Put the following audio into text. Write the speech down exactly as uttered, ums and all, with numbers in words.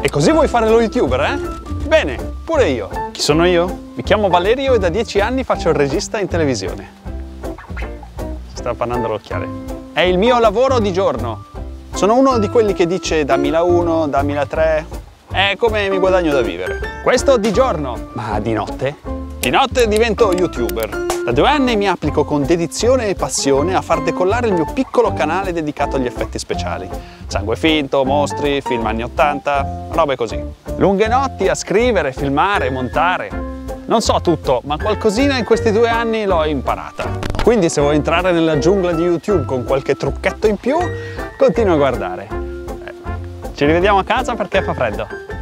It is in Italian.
E così vuoi fare lo youtuber, eh? Bene, pure io. Chi sono io? Mi chiamo Valerio e da dieci anni faccio il regista in televisione. Si sta appannando l'occhiale. È il mio lavoro di giorno. Sono uno di quelli che dice dammi la uno, dammi la tre. È come mi guadagno da vivere. Questo di giorno, ma di notte? Di notte divento youtuber. Da due anni mi applico con dedizione e passione a far decollare il mio piccolo canale dedicato agli effetti speciali. Sangue finto, mostri, film anni ottanta, robe così. Lunghe notti a scrivere, filmare, montare. Non so tutto, ma qualcosina in questi due anni l'ho imparata. Quindi se vuoi entrare nella giungla di YouTube con qualche trucchetto in più, continua a guardare. Ci rivediamo a casa perché fa freddo.